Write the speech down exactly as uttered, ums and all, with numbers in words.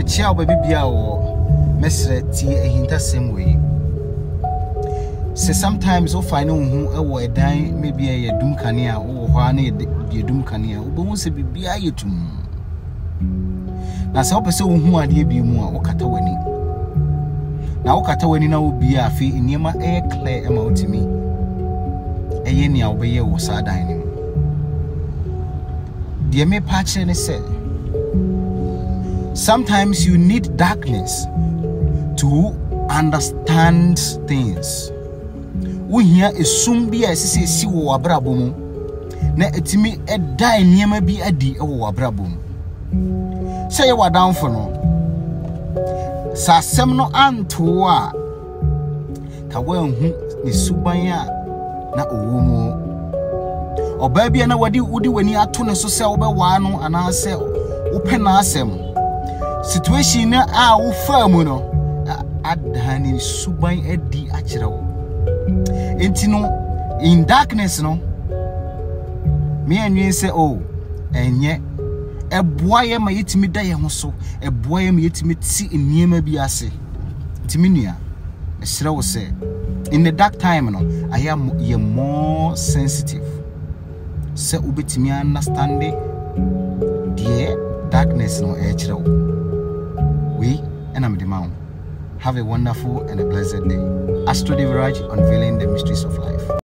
chia baby bia wo mesre tie ehinta sem we say sometimes o find no hu e wo edan maybe e yedum kane a wo ho ana yedum kane a wo bo se bibia yetum na se opese wo hu ade bi mu a wo kata wani na wo kata wani na wo bia afi niema e clear e ma otimi eye nia wo be ye wo sa dan ni de me patch ne say sometimes you need darkness to understand things. We hear a sumbi as say si wo abrabom na etimi eda niema bi adi e wo abrabom. Say you down for no. Sa sem no anto a ka wan hu ni suban a na owo mu. Oba bia na wadi wudi wani ato ne so se wo be wa no ana se wo pe na asem. Situation na a wo fa mu no adani suban edi akire wo. Enti no in darkness no me anwen say oh enye eboaye ma yetimi da ye ho so eboaye ma yetimi ti eniema bi ase timi nua e sere wo say in the dark time no I am ye more sensitive say obetimi understand the darkness no e kire wo we and am the man. Have a wonderful and a blessed day. Astro Deviraj, unveiling the mysteries of life.